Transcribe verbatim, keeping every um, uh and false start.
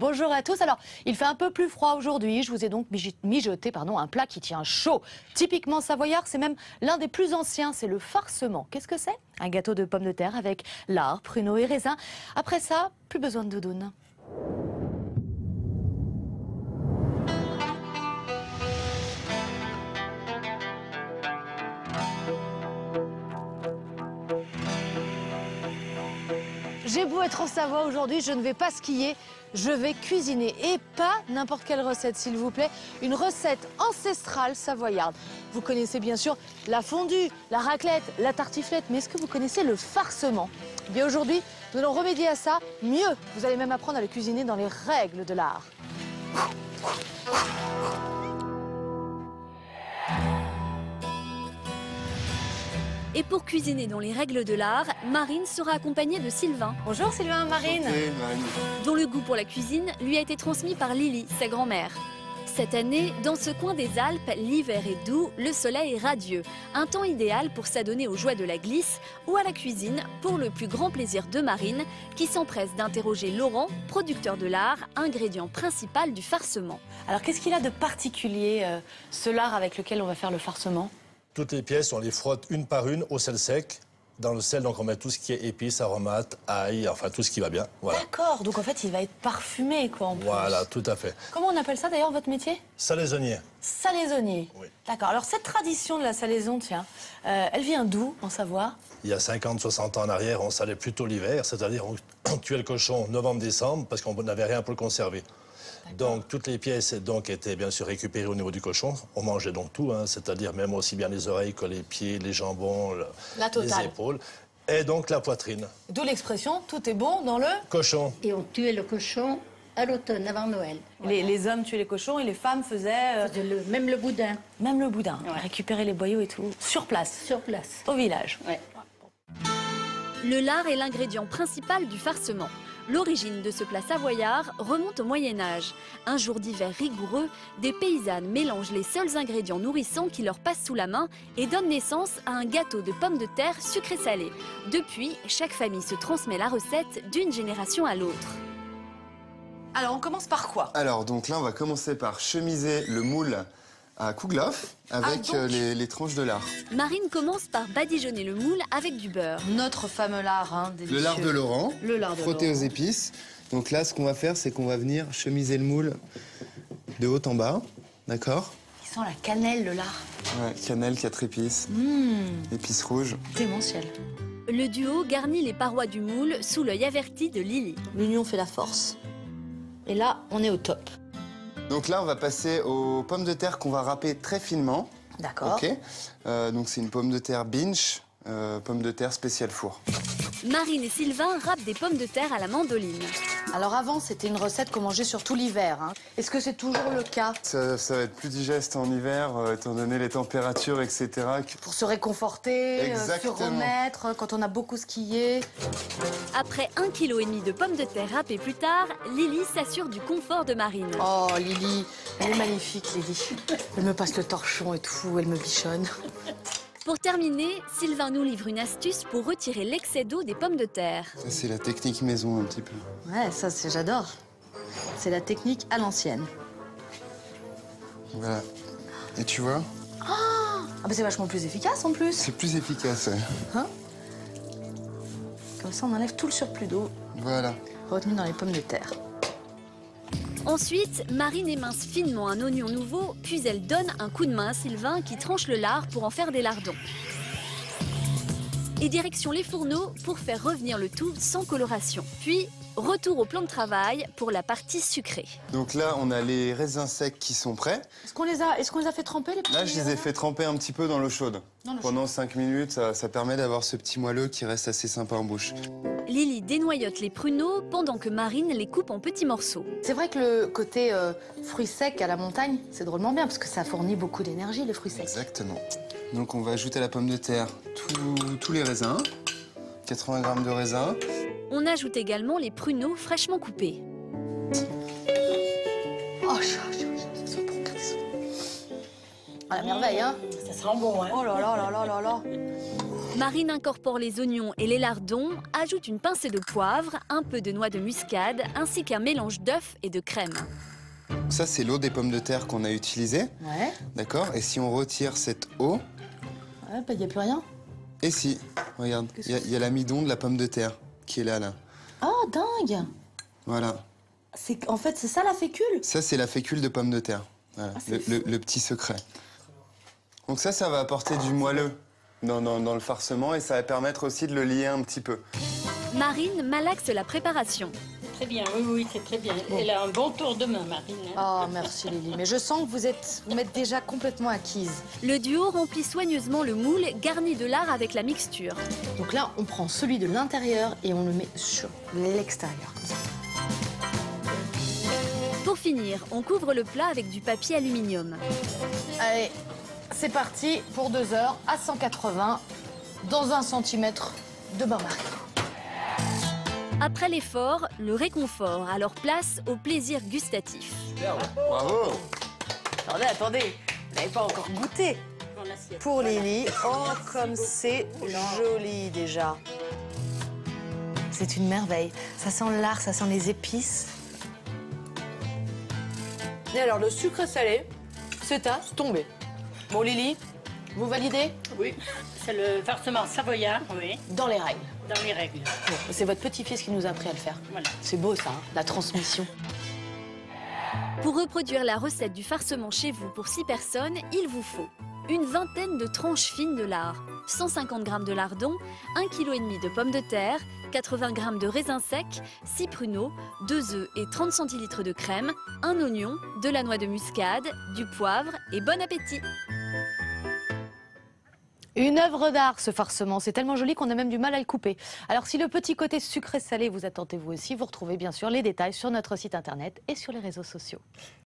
Bonjour à tous. Alors, il fait un peu plus froid aujourd'hui. Je vous ai donc mijoté pardon, un plat qui tient chaud. Typiquement savoyard, c'est même l'un des plus anciens, c'est le farcement. Qu'est-ce que c'est? Un gâteau de pommes de terre avec lard, pruneaux et raisins. Après ça, plus besoin de doudoune. J'ai beau être en Savoie aujourd'hui, je ne vais pas skier, je vais cuisiner. Et pas n'importe quelle recette, s'il vous plaît. Une recette ancestrale savoyarde. Vous connaissez bien sûr la fondue, la raclette, la tartiflette, mais est-ce que vous connaissez le farcement? Eh bien aujourd'hui, nous allons remédier à ça. Mieux, vous allez même apprendre à le cuisiner dans les règles de l'art. Et pour cuisiner dans les règles de l'art, Marine sera accompagnée de Sylvain. Bonjour Sylvain, Marine. Santé, Marine. Dont le goût pour la cuisine lui a été transmis par Lily, sa grand-mère. Cette année, dans ce coin des Alpes, l'hiver est doux, le soleil est radieux. Un temps idéal pour s'adonner aux joies de la glisse ou à la cuisine pour le plus grand plaisir de Marine, qui s'empresse d'interroger Laurent, producteur de lard, ingrédient principal du farcement. Alors qu'est-ce qu'il a de particulier, euh, ce lard avec lequel on va faire le farcement? Toutes les pièces, on les frotte une par une au sel sec. Dans le sel, donc on met tout ce qui est épices, aromates, ail, enfin tout ce qui va bien. Voilà. D'accord, donc en fait il va être parfumé quoi en plus. Voilà, tout à fait. Comment on appelle ça d'ailleurs votre métier? Salaisonnier. Salaisonnier. Oui. D'accord, alors cette tradition de la salaison, tiens, euh, elle vient d'où en Savoie? Il y a cinquante, soixante ans en arrière, on salait plutôt l'hiver, c'est-à-dire on tuait le cochon novembre-décembre parce qu'on n'avait rien pour le conserver. Donc toutes les pièces donc, étaient bien sûr récupérées au niveau du cochon. On mangeait donc tout, hein, c'est-à-dire même aussi bien les oreilles que les pieds, les jambons, le, La totale. les épaules. Et donc la poitrine. D'où l'expression « tout est bon dans le Cochon. » Et on tuait le cochon à l'automne, avant Noël. les, les hommes tuaient les cochons et les femmes faisaient euh, Faisait le- même le boudin, même le boudin, Ouais. récupérer les boyaux et tout, sur place, sur place. au village. Ouais. Le lard est l'ingrédient principal du farcement. L'origine de ce plat savoyard remonte au Moyen-Âge. Un jour d'hiver rigoureux, des paysannes mélangent les seuls ingrédients nourrissants qui leur passent sous la main et donnent naissance à un gâteau de pommes de terre sucré-salé. Depuis, chaque famille se transmet la recette d'une génération à l'autre. Alors on commence par quoi? Alors, donc là, on va commencer par chemiser le moule à kouglof avec Ah, donc euh, les, les tranches de lard. Marine commence par badigeonner le moule avec du beurre. Notre fameux lard, hein, Le délicieux. lard de Laurent, Le lard de frotté aux Laurent. épices. Donc là, ce qu'on va faire, c'est qu'on va venir chemiser le moule de haut en bas. D'accord? Il sent la cannelle, le lard. Ouais, cannelle, quatre épices, Mmh, épices rouges. démentiel. Le duo garnit les parois du moule sous l'œil averti de Lily. L'union fait la force. Et là, on est au top. Donc là, on va passer aux pommes de terre qu'on va râper très finement. D'accord. Ok. Euh, donc c'est une pomme de terre binge, euh, pomme de terre spéciale four. Marine et Sylvain râpent des pommes de terre à la mandoline. Alors avant, c'était une recette qu'on mangeait surtout l'hiver. Hein. Est-ce que c'est toujours le cas? Ça, ça va être plus digeste en hiver, euh, étant donné les températures, et cetera. Pour se réconforter, euh, se Exactement. remettre, quand on a beaucoup skié. Après un kilo et demi de pommes de terre râpées plus tard, Lily s'assure du confort de Marine. Oh, Lily, elle est magnifique, Lily. Elle me passe le torchon et tout, elle me bichonne. Pour terminer, Sylvain nous livre une astuce pour retirer l'excès d'eau des pommes de terre. Ça, c'est la technique maison, un petit peu. Ouais, ça, c'est j'adore. C'est la technique à l'ancienne. Voilà. Et tu vois, Ah, bah c'est vachement plus efficace en plus. c'est plus efficace. Ouais. Hein? Comme ça, on enlève tout le surplus d'eau Voilà. retenu dans les pommes de terre. Ensuite, Marine émince finement un oignon nouveau, puis elle donne un coup de main à Sylvain qui tranche le lard pour en faire des lardons. Et direction les fourneaux pour faire revenir le tout sans coloration. Puis, retour au plan de travail pour la partie sucrée. Donc là, on a les raisins secs qui sont prêts. Est-ce qu'on les a, est-ce qu'on les a fait tremper les petits Là, je les ai raisins fait tremper un petit peu dans l'eau chaude. Dans l'eau Pendant cinq minutes, ça, ça permet d'avoir ce petit moelleux qui reste assez sympa en bouche. Lily dénoyote les pruneaux pendant que Marine les coupe en petits morceaux. C'est vrai que le côté euh, fruits secs à la montagne, c'est drôlement bien parce que ça fournit beaucoup d'énergie, les fruits secs. Exactement. Donc on va ajouter à la pomme de terre tous- tous les raisins. quatre-vingts grammes de raisins. On ajoute également les pruneaux fraîchement coupés. Oh, ça, ça, ça sent bon. Ça sent bon. À la merveille, hein? Ça sent bon, hein? Oh là là là là là là. Marine incorpore les oignons et les lardons, ajoute une pincée de poivre, un peu de noix de muscade, ainsi qu'un mélange d'œufs et de crème. Ça, c'est l'eau des pommes de terre qu'on a utilisée. Ouais. D'accord? Et si on retire cette eau, Ouais, bah, il n'y a plus rien. et si, regarde, il y, a- il y a l'amidon de la pomme de terre qui est là, là. Oh, dingue! Voilà. C'est, en fait, c'est ça la fécule? Ça, c'est la fécule de pomme de terre. Voilà, Ah, c'est le, le- le petit secret. Donc ça, ça va apporter du moelleux dans, dans- dans le farcement et ça va permettre aussi de le lier un petit peu. Marine malaxe la préparation. Très bien, oui, oui, c'est très bien. Elle a un bon tour de main, Marine. hein. Oh, merci Lily. Mais je sens que vous êtes, vous m'êtes déjà complètement acquise. Le duo remplit soigneusement le moule, garni de lard avec la mixture. Donc là, on prend celui de l'intérieur et on le met sur l'extérieur. Pour finir, on couvre le plat avec du papier aluminium. Allez, c'est parti pour deux heures à cent quatre-vingts dans un centimètre de bain-marie. Après l'effort, le réconfort, alors place au plaisir gustatif. Bravo! Attendez, attendez, vous n'avez pas encore goûté. Dans l'assiette. Pour Lily, oh comme c'est joli déjà. C'est une merveille. Ça sent le lard, ça sent les épices. Et alors le sucre salé, c'est à tomber. Bon Lily, vous validez? Oui, c'est le farcement savoyard, oui, Dans les règles. dans les règles. Bon, c'est votre petit-fils qui nous a appris à le faire. Voilà. C'est beau ça, hein, la transmission. Pour reproduire la recette du farcement chez vous pour six personnes, il vous faut une vingtaine de tranches fines de lard, cent cinquante grammes de lardons, un virgule cinq kilos de pommes de terre, quatre-vingts grammes de raisins secs, six pruneaux, deux œufs et trente centilitres de crème, un oignon, de la noix de muscade, du poivre et bon appétit! Une œuvre d'art, ce farcement. C'est tellement joli qu'on a même du mal à le couper. Alors, si le petit côté sucré-salé vous a tenté vous aussi, vous retrouvez bien sûr les détails sur notre site internet et sur les réseaux sociaux.